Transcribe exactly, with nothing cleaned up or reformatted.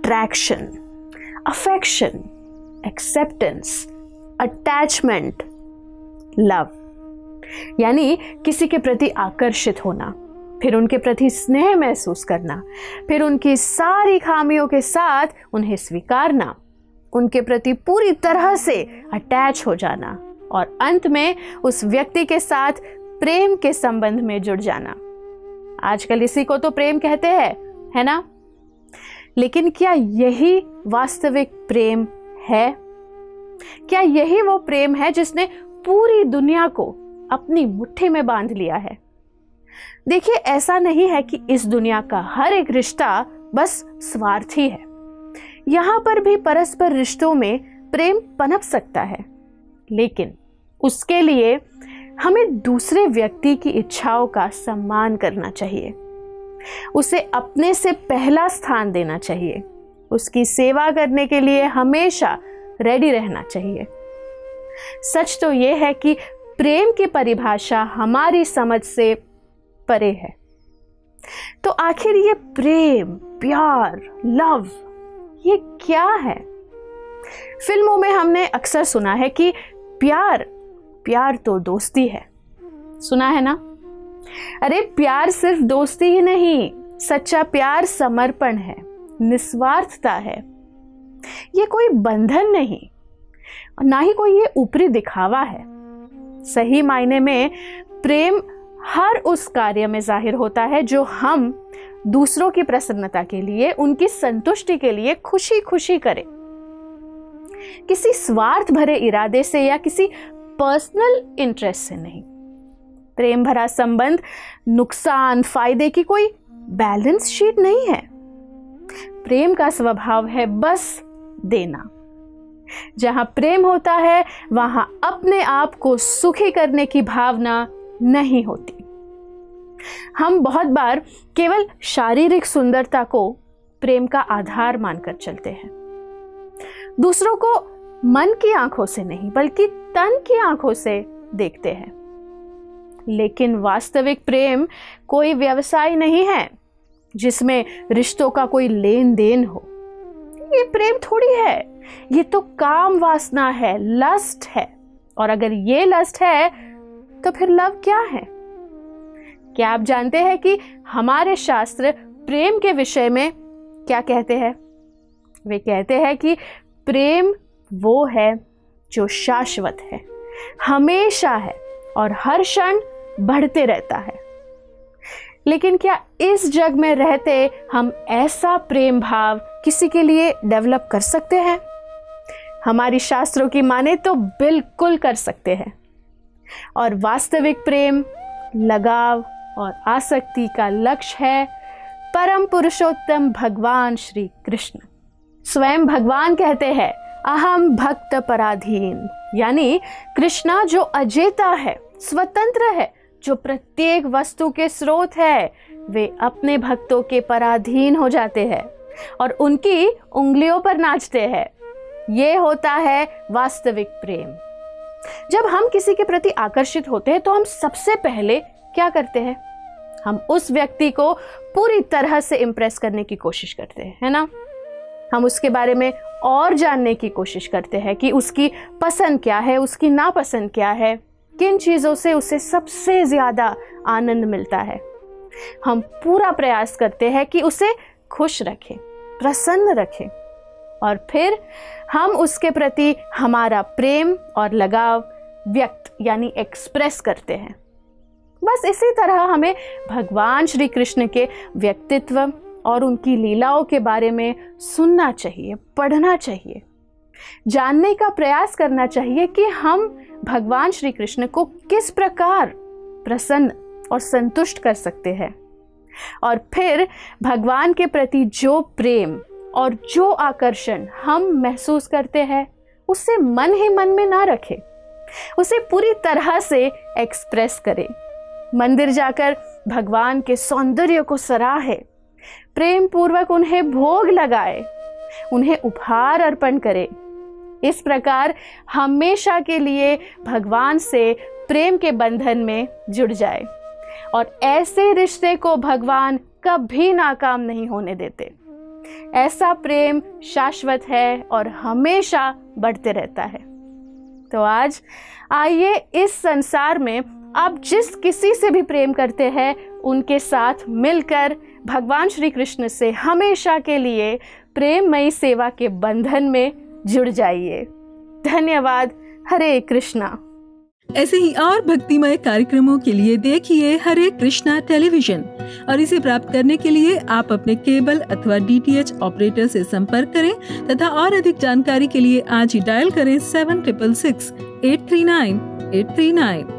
Attraction, affection, acceptance, attachment, love. यानी किसी के प्रति आकर्षित होना, फिर उनके प्रति स्नेह महसूस करना, फिर उनकी सारी खामियों के साथ उन्हें स्वीकारना, उनके प्रति पूरी तरह से अटैच हो जाना और अंत में उस व्यक्ति के साथ प्रेम के संबंध में जुड़ जाना। आजकल इसी को तो प्रेम कहते हैं, है ना? लेकिन क्या यही वास्तविक प्रेम है? क्या यही वो प्रेम है जिसने पूरी दुनिया को अपनी मुट्ठी में बांध लिया है? देखिए, ऐसा नहीं है कि इस दुनिया का हर एक रिश्ता बस स्वार्थी है। यहां पर भी परस्पर रिश्तों में प्रेम पनप सकता है, लेकिन उसके लिए हमें दूसरे व्यक्ति की इच्छाओं का सम्मान करना चाहिए, उसे अपने से पहला स्थान देना चाहिए, उसकी सेवा करने के लिए हमेशा रेडी रहना चाहिए। सच तो यह है कि प्रेम की परिभाषा हमारी समझ से परे है। तो आखिर ये प्रेम, प्यार, लव, ये क्या है? फिल्मों में हमने अक्सर सुना है कि प्यार प्यार तो दोस्ती है। सुना है ना? अरे प्यार सिर्फ दोस्ती ही नहीं, सच्चा प्यार समर्पण है, निस्वार्थता है। ये कोई बंधन नहीं, ना ही कोई ये ऊपरी दिखावा है। सही मायने में प्रेम हर उस कार्य में जाहिर होता है जो हम दूसरों की प्रसन्नता के लिए, उनकी संतुष्टि के लिए खुशी खुशी करें, किसी स्वार्थ भरे इरादे से या किसी पर्सनल इंटरेस्ट से नहीं। प्रेम भरा संबंध नुकसान फायदे की कोई बैलेंस शीट नहीं है। प्रेम का स्वभाव है बस देना। जहां प्रेम होता है वहां अपने आप को सुखी करने की भावना नहीं होती। हम बहुत बार केवल शारीरिक सुंदरता को प्रेम का आधार मानकर चलते हैं, दूसरों को मन की आंखों से नहीं बल्कि तन की आंखों से देखते हैं। लेकिन वास्तविक प्रेम कोई व्यवसाय नहीं है जिसमें रिश्तों का कोई लेन देन हो। ये प्रेम थोड़ी है, ये तो काम वासना है, लस्ट है। और अगर ये लस्ट है तो फिर लव क्या है? क्या आप जानते हैं कि हमारे शास्त्र प्रेम के विषय में क्या कहते हैं? वे कहते हैं कि प्रेम वो है जो शाश्वत है, हमेशा है और हर क्षण बढ़ते रहता है। लेकिन क्या इस जग में रहते हम ऐसा प्रेम भाव किसी के लिए डेवलप कर सकते हैं? हमारी शास्त्रों की माने तो बिल्कुल कर सकते हैं। और वास्तविक प्रेम, लगाव और आसक्ति का लक्ष्य है परम पुरुषोत्तम भगवान श्री कृष्ण। स्वयं भगवान कहते हैं, अहम भक्त पराधीन, यानी कृष्णा जो अजेता है, स्वतंत्र है, जो प्रत्येक वस्तु के स्रोत है, वे अपने भक्तों के पराधीन हो जाते हैं और उनकी उंगलियों पर नाचते हैं। ये होता है वास्तविक प्रेम। जब हम किसी के प्रति आकर्षित होते हैं तो हम सबसे पहले क्या करते हैं? हम उस व्यक्ति को पूरी तरह से इंप्रेस करने की कोशिश करते हैं, है ना? हम उसके बारे में और जानने की कोशिश करते हैं कि उसकी पसंद क्या है, उसकी नापसंद क्या है, किन चीज़ों से उसे सबसे ज़्यादा आनंद मिलता है। हम पूरा प्रयास करते हैं कि उसे खुश रखें, प्रसन्न रखें और फिर हम उसके प्रति हमारा प्रेम और लगाव व्यक्त यानी एक्सप्रेस करते हैं। बस इसी तरह हमें भगवान श्री कृष्ण के व्यक्तित्व और उनकी लीलाओं के बारे में सुनना चाहिए, पढ़ना चाहिए, जानने का प्रयास करना चाहिए कि हम भगवान श्री कृष्ण को किस प्रकार प्रसन्न और संतुष्ट कर सकते हैं। और फिर भगवान के प्रति जो प्रेम और जो आकर्षण हम महसूस करते हैं उसे मन ही मन में ना रखें, उसे पूरी तरह से एक्सप्रेस करें। मंदिर जाकर भगवान के सौंदर्य को सराहे, प्रेम पूर्वक उन्हें भोग लगाए, उन्हें उपहार अर्पण करें। इस प्रकार हमेशा के लिए भगवान से प्रेम के बंधन में जुड़ जाए और ऐसे रिश्ते को भगवान कभी नाकाम नहीं होने देते। ऐसा प्रेम शाश्वत है और हमेशा बढ़ते रहता है। तो आज आइए इस संसार में आप जिस किसी से भी प्रेम करते हैं उनके साथ मिलकर भगवान श्री कृष्ण से हमेशा के लिए प्रेममयी सेवा के बंधन में जुड़ जाइए। धन्यवाद। हरे कृष्णा। ऐसे ही और भक्तिमय कार्यक्रमों के लिए देखिए हरे कृष्णा टेलीविजन और इसे प्राप्त करने के लिए आप अपने केबल अथवा डीटीएच ऑपरेटर से संपर्क करें तथा और अधिक जानकारी के लिए आज ही डायल करें seven triple six eight three nine eight three nine.